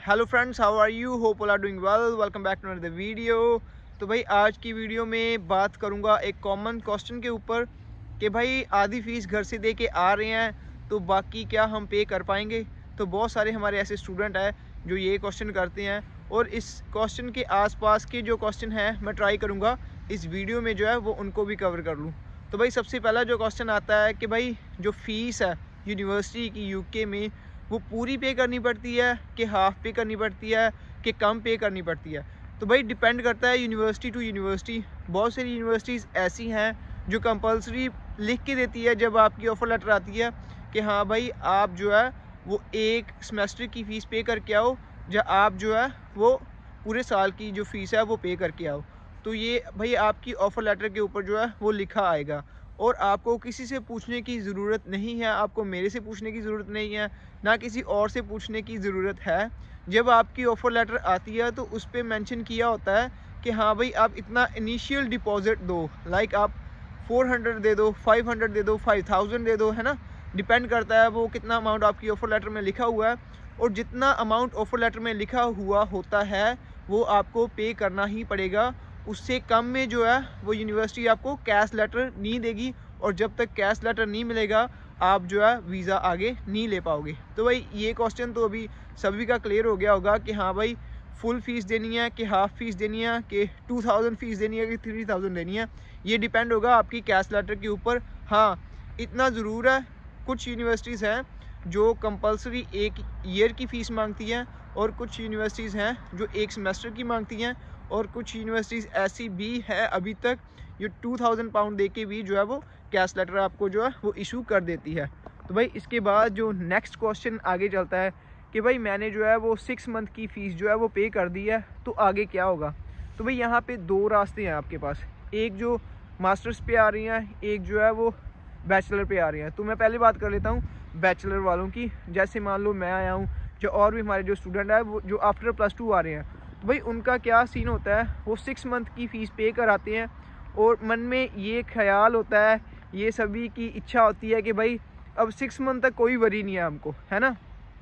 Hello friends, how are you? Hope all are doing well. Welcome back to another video. तो भाई आज की video में बात करूंगा एक कॉमन क्वेश्चन के ऊपर कि भाई आधी फ़ीस घर से दे के आ रहे हैं तो बाकी क्या हम पे कर पाएंगे। तो बहुत सारे हमारे ऐसे स्टूडेंट हैं जो ये क्वेश्चन करते हैं और इस क्वेश्चन के आसपास के जो क्वेश्चन हैं मैं ट्राई करूँगा इस वीडियो में जो है वो उनको भी कवर कर लूँ। तो भाई सबसे पहला जो क्वेश्चन आता है कि भाई जो फ़ीस है यूनिवर्सिटी की यूके में वो पूरी पे करनी पड़ती है कि हाफ़ पे करनी पड़ती है कि कम पे करनी पड़ती है। तो भाई डिपेंड करता है यूनिवर्सिटी टू यूनिवर्सिटी। बहुत सारी यूनिवर्सिटीज़ ऐसी हैं जो कंपलसरी लिख के देती है जब आपकी ऑफ़र लेटर आती है कि हाँ भाई आप जो है वो एक सेमेस्टर की फ़ीस पे करके आओ या आप जो है वो पूरे साल की जो फ़ीस है वो पे करके आओ। तो ये भाई आपकी ऑफ़र लेटर के ऊपर जो है वो लिखा आएगा और आपको किसी से पूछने की ज़रूरत नहीं है। आपको मेरे से पूछने की ज़रूरत नहीं है, ना किसी और से पूछने की ज़रूरत है। जब आपकी ऑफ़र लेटर आती है तो उस पे मेंशन किया होता है कि हाँ भाई आप इतना इनिशियल डिपॉज़िट दो, लाइक आप 400 दे दो, 500 दे दो, 5000 दे दो, है ना। डिपेंड करता है वो कितना अमाउंट आपकी ऑफ़र लेटर में लिखा हुआ है और जितना अमाउंट ऑफ़र लेटर में लिखा हुआ होता है वो आपको पे करना ही पड़ेगा। उससे कम में जो है वो यूनिवर्सिटी आपको कैश लेटर नहीं देगी और जब तक कैश लेटर नहीं मिलेगा आप जो है वीज़ा आगे नहीं ले पाओगे। तो भाई ये क्वेश्चन तो अभी सभी का क्लियर हो गया होगा कि हाँ भाई फुल फ़ीस देनी है कि हाफ़ फ़ीस देनी है कि 2000 फ़ीस देनी है कि 3000 देनी है। ये डिपेंड होगा आपकी कैश लेटर के ऊपर। हाँ, इतना ज़रूर है कुछ यूनिवर्सिटीज़ हैं जो कंपलसरी एक ईयर की फ़ीस मांगती हैं और कुछ यूनिवर्सिटीज़ हैं जो एक सेमेस्टर की मांगती हैं और कुछ यूनिवर्सिटीज़ ऐसी भी है अभी तक जो 2000 पाउंड दे के भी जो है वो कैश लेटर आपको जो है वो इशू कर देती है। तो भाई इसके बाद जो नेक्स्ट क्वेश्चन आगे चलता है कि भाई मैंने जो है वो 6 मंथ की फ़ीस जो है वो पे कर दी है तो आगे क्या होगा। तो भाई यहाँ पे दो रास्ते हैं आपके पास, एक जो मास्टर्स पे आ रही हैं, एक जो है वो बैचलर पे आ रही हैं। तो मैं पहले बात कर लेता हूँ बैचलर वालों की। जैसे मान लो मैं आया हूँ, जो और भी हमारे जो स्टूडेंट है वो जो आफ्टर +2 आ रहे हैं, तो भाई उनका क्या सीन होता है, वो 6 मंथ की फ़ीस पे कराते हैं और मन में ये ख्याल होता है, ये सभी की इच्छा होती है कि भाई अब 6 मंथ तक कोई वरी नहीं है हमको, है ना,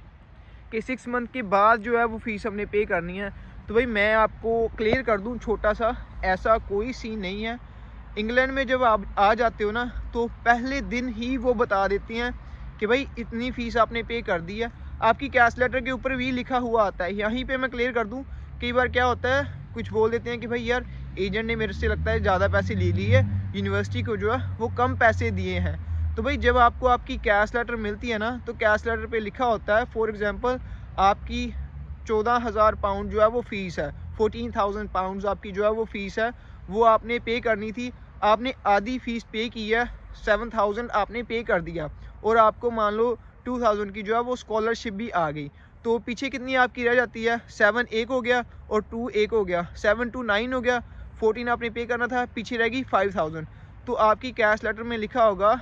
कि 6 मंथ के बाद जो है वो फ़ीस हमने पे करनी है। तो भाई मैं आपको क्लियर कर दूं छोटा सा, ऐसा कोई सीन नहीं है। इंग्लैंड में जब आप आ जाते हो ना तो पहले दिन ही वो बता देते हैं कि भाई इतनी फ़ीस आपने पे कर दी है। आपकी कैश लेटर के ऊपर भी लिखा हुआ आता है। यहीं पे मैं क्लियर कर दूं, कई बार क्या होता है कुछ बोल देते हैं कि भाई यार एजेंट ने मेरे से लगता है ज़्यादा पैसे ले लिए, यूनिवर्सिटी को जो है वो कम पैसे दिए हैं। तो भाई जब आपको आपकी कैश लेटर मिलती है ना तो कैश लेटर पे लिखा होता है, फॉर एग्जांपल आपकी 14,000 पाउंड जो है वो फ़ीस है, 14,000 पाउंड आपकी जो है वो फ़ीस है, वो आपने पे करनी थी। आपने आधी फ़ीस पे की है, 7,000 आपने पे कर दिया और आपको मान लो 2,000 की जो है वो स्कॉलरशिप भी आ गई। तो पीछे कितनी आपकी रह जाती है, 7 एक हो गया और 2 एक हो गया, 7 to 9 हो गया, 14 आपने पे करना था, पीछे रहेगी 5,000। तो आपकी कैश लेटर में लिखा होगा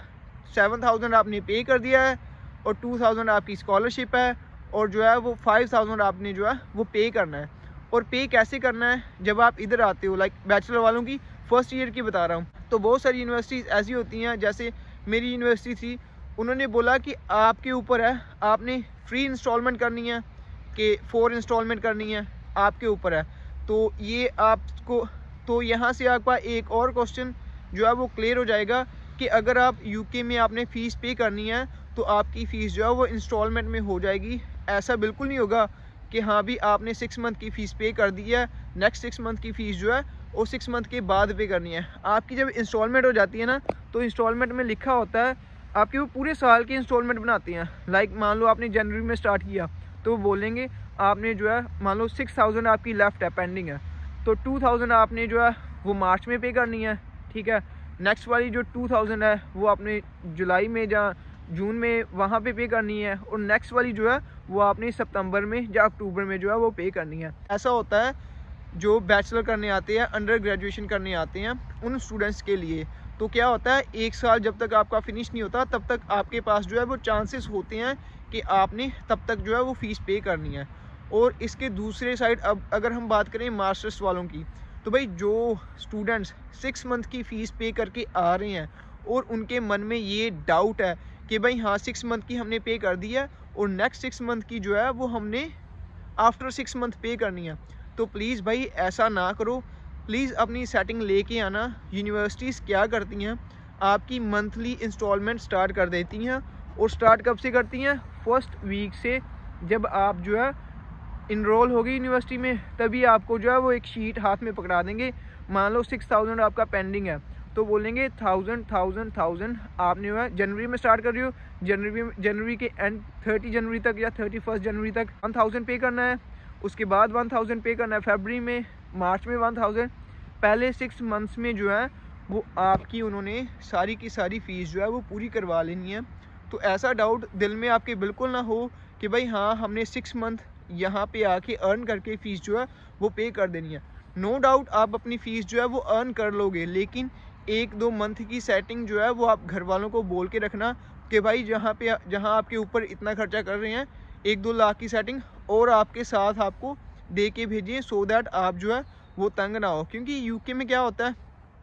7,000 आपने पे कर दिया है और 2,000 आपकी स्कॉलरशिप है और जो है वो 5,000 आपने जो है वो पे करना है। और पे कैसे करना है, जब आप इधर आते हो, लाइक बैचलर वालों की फर्स्ट ईयर की बता रहा हूँ, तो बहुत सारी यूनिवर्सिटीज़ ऐसी होती हैं, जैसे मेरी यूनिवर्सिटी थी, उन्होंने बोला कि आपके ऊपर है, आपने फ्री इंस्टॉलमेंट करनी है कि 4 इंस्टॉलमेंट करनी है, आपके ऊपर है। तो ये आपको, तो यहाँ से आपका एक और क्वेश्चन जो है वो क्लियर हो जाएगा कि अगर आप यूके में आपने फ़ीस पे करनी है तो आपकी फ़ीस जो है वो इंस्टॉलमेंट में हो जाएगी। ऐसा बिल्कुल नहीं होगा कि हाँ भी आपने 6 मंथ की फ़ीस पे कर दी है, नेक्स्ट 6 मंथ की फ़ीस जो है वो 6 मंथ के बाद पे करनी है। आपकी जब इंस्टॉलमेंट हो जाती है ना तो इंस्टॉलमेंट में लिखा होता है, आपके वो पूरे साल की इंस्टॉलमेंट बनाते हैं। लाइक मान लो आपने जनवरी में स्टार्ट किया तो वो बोलेंगे आपने जो है मान लो 6,000 आपकी लेफ़्ट है, पेंडिंग है, तो 2,000 आपने जो है वो मार्च में पे करनी है, ठीक है। नेक्स्ट वाली जो 2,000 है वो आपने जुलाई में या जून में वहाँ पे करनी है और नेक्स्ट वाली जो है वो आपने सितंबर में या अक्टूबर में जो है वो पे करनी है। ऐसा होता है जो बैचलर करने आते हैं, अंडर ग्रेजुएशन करने आते हैं, उन स्टूडेंट्स के लिए। तो क्या होता है, एक साल जब तक आपका फिनिश नहीं होता तब तक आपके पास जो है वो चांसेस होते हैं कि आपने तब तक जो है वो फ़ीस पे करनी है। और इसके दूसरे साइड अब अगर हम बात करें मास्टर्स वालों की, तो भाई जो स्टूडेंट्स 6 मंथ की फ़ीस पे करके आ रहे हैं और उनके मन में ये डाउट है कि भाई हाँ 6 मंथ की हमने पे कर दी है और नेक्स्ट 6 मंथ की जो है वो हमने आफ्टर 6 मंथ पे करनी है। तो प्लीज़ भाई ऐसा ना करो, प्लीज़ अपनी सेटिंग लेके आना। यूनिवर्सिटीज़ क्या करती हैं, आपकी मंथली इंस्टॉलमेंट स्टार्ट कर देती हैं। और स्टार्ट कब से करती हैं? फर्स्ट वीक से। जब आप जो है इनरोल होगी यूनिवर्सिटी में, तभी आपको जो है वो एक शीट हाथ में पकड़ा देंगे। मान लो 6000 आपका पेंडिंग है, तो बोलेंगे 1000 आपने जो है जनवरी में स्टार्ट कर रही हो, जनवरी के एंड 30 जनवरी तक या 31 जनवरी तक 1000 पे करना है। उसके बाद 1000 पे करना है फरवरी में, मार्च में 1000। पहले 6 मंथ्स में जो है वो आपकी उन्होंने सारी की सारी फ़ीस जो है वो पूरी करवा लेनी है। तो ऐसा डाउट दिल में आपके बिल्कुल ना हो कि भाई हाँ हमने 6 मंथ यहाँ पे आके अर्न करके फ़ीस जो है वो पे कर देनी है। नो डाउट आप अपनी फ़ीस जो है वो अर्न कर लोगे, लेकिन 1-2 मंथ की सेटिंग जो है वो आप घर वालों को बोल के रखना कि भाई जहाँ आपके ऊपर इतना खर्चा कर रहे हैं 1-2 लाख की सेटिंग और आपके साथ आपको दे के भेजिए, सो दैट आप जो है वो तंग ना हो। क्योंकि यूके में क्या होता है,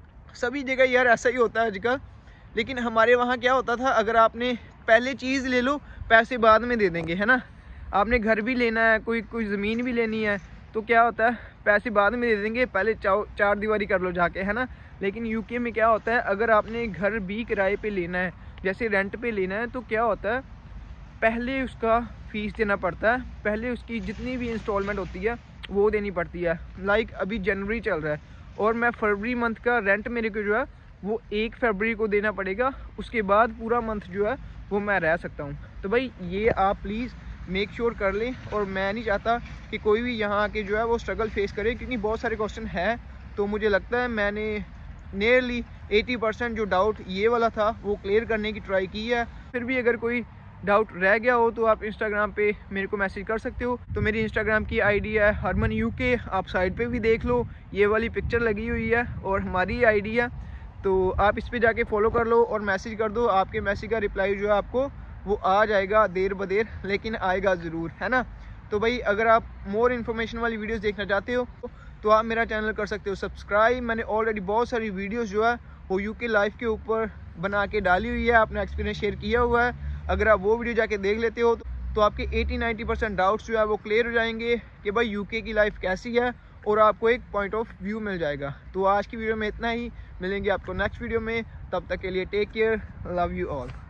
सभी जगह यार ऐसा ही होता है आजकल, लेकिन हमारे वहाँ क्या होता था, अगर आपने पहले चीज़ ले लो पैसे बाद में दे देंगे, है ना। आपने घर भी लेना है, कोई ज़मीन भी लेनी है, तो क्या होता है पैसे बाद में दे देंगे, पहले चार दीवारी कर लो जाके, है ना। लेकिन यूके में क्या होता है, अगर आपने घर भी किराए पे लेना है, जैसे रेंट पे लेना है, तो क्या होता है पहले उसका फ़ीस देना पड़ता है, पहले उसकी जितनी भी इंस्टॉलमेंट होती है वो देनी पड़ती है। लाइक अभी जनवरी चल रहा है और मैं फरवरी मंथ का रेंट मेरे को जो है वो 1 फरवरी को देना पड़ेगा, उसके बाद पूरा मंथ जो है वो मैं रह सकता हूँ। तो भाई ये आप प्लीज़ मेक श्योर कर लें। और मैं नहीं चाहता कि कोई भी यहाँ आके जो है वो स्ट्रगल फेस करे, क्योंकि बहुत सारे क्वेश्चन है। तो मुझे लगता है मैंने नियरली 80% जो डाउट ये वाला था वो क्लियर करने की ट्राई की है। फिर भी अगर कोई डाउट रह गया हो तो आप इंस्टाग्राम पे मेरे को मैसेज कर सकते हो। तो मेरी इंस्टाग्राम की आईडी है हरमन यूके, आप साइड पे भी देख लो, ये वाली पिक्चर लगी हुई है और हमारी आईडी है। तो आप इस पे जाके फॉलो कर लो और मैसेज कर दो। आपके मैसेज का रिप्लाई जो है आपको वो आ जाएगा देर बदेर, लेकिन आएगा ज़रूर, है ना। तो भाई अगर आप मोर इन्फॉर्मेशन वाली वीडियोस देखना चाहते हो तो आप मेरा चैनल कर सकते हो सब्सक्राइब। मैंने ऑलरेडी बहुत सारी वीडियोस जो है वो यूके लाइफ के ऊपर बना के डाली हुई है, आपने एक्सपीरियंस शेयर किया हुआ है। अगर आप वो वीडियो जाके देख लेते हो तो आपके 80-90% डाउट्स जो है वो क्लियर हो जाएंगे कि भाई यूके की लाइफ कैसी है, और आपको एक पॉइंट ऑफ व्यू मिल जाएगा। तो आज की वीडियो में इतना ही, मिलेंगे आपको नेक्स्ट वीडियो में, तब तक के लिए take care, love you all.